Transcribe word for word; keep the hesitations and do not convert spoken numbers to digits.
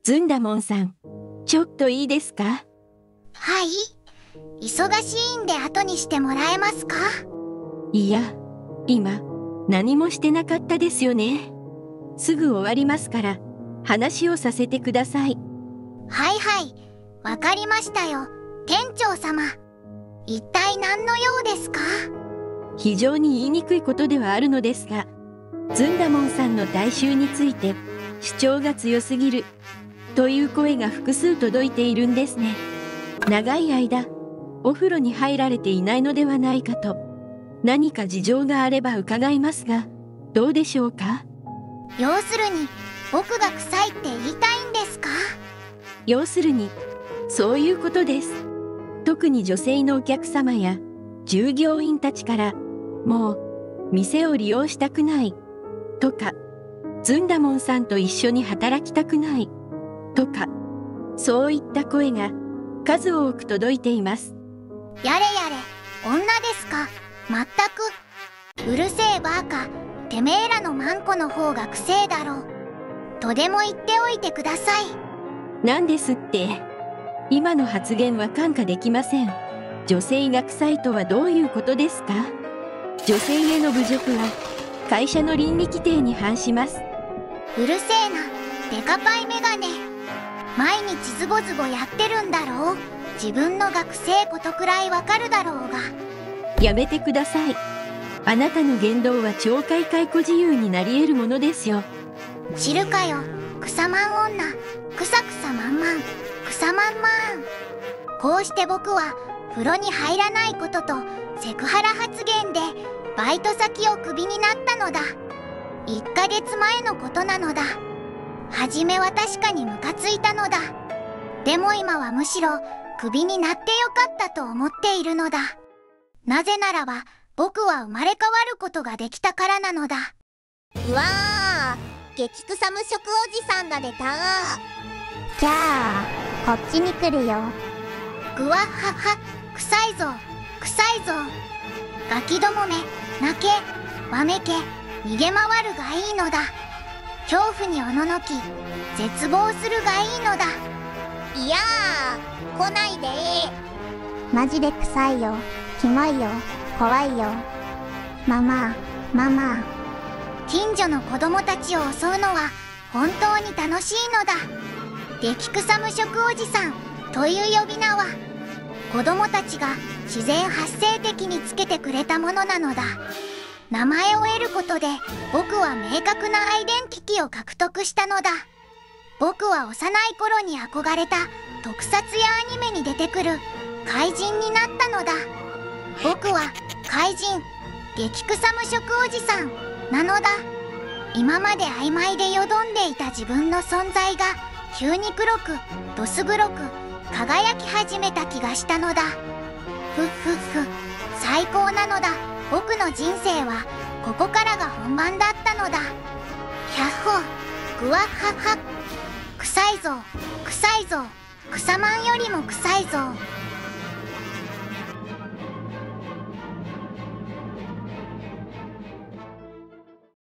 ずんだもんさん、ちょっといいですか？ はい。忙しいんで後にしてもらえますか？ いや、今、何もしてなかったですよね。すぐ終わりますから、話をさせてください。 はいはい、わかりましたよ、店長様。一体何の用ですか？ 非常に言いにくいことではあるのですが、ずんだもんさんの体臭について、主張が強すぎる、という声が複数届いているんですね。長い間、お風呂に入られていないのではないかと。何か事情があれば伺いますが、どうでしょうか？ 要するに、僕が臭いって言いたいんですか？ 要するに、そういうことです。特に女性のお客様や従業員たちから、もう、店を利用したくない、とか、ずんだもんさんと一緒に働きたくない、とか、そういった声が数多く届いています。 やれやれ、女ですか？まったく。うるせえバーカ、てめえらのマンコの方がくせえだろう。とでも言っておいてください。 なんですって。今の発言は看過できません。女性が臭いとはどういうことですか？女性への侮辱は会社の倫理規定に反します。 うるせえな、デカパイメガネ。毎日ズボズボやってるんだろう。自分のがくせえことくらいわかるだろうが。 やめてください。あなたの言動は懲戒解雇自由になり得るものですよ。 知るかよ、草まん女。くさくさまんまん、草まんまん。こうして僕は風呂に入らないこととセクハラ発言でバイト先をクビになったのだ。いっかげつまえのことなのだ。はじめは確かにムカついたのだ。でも今はむしろクビになってよかったと思っているのだ。なぜならば僕は生まれ変わることができたからなのだ。 うわー、激臭無色おじさんが出た。 じゃあこっちに来るよ。 ぐわっはっは、臭いぞ臭いぞ。ガキどもめ、泣けわめけ、逃げ回るがいいのだ。恐怖におののき、絶望するがいいのだ。 いやー、来ないで。 マジで臭いよ、キモいよ、怖いよ。ママ、ママ。 近所の子供たちを襲うのは本当に楽しいのだ。激臭無色おじさんという呼び名は子供たちが自然発生的につけてくれたものなのだ。名前を得ることで僕は明確なアイデンティティを獲得したのだ。僕は幼い頃に憧れた特撮やアニメに出てくる怪人になったのだ。僕は怪人、激臭無色おじさんなのだ。今まで曖昧でよどんでいた自分の存在が急に黒くどす黒く輝き始めた気がしたのだ。ふっふっふ、最高なのだ。僕の人生はここからが本番だったのだ。ひゃっほー、ぐわっはっは。臭いぞ臭いぞ、草まんよりも臭いぞ。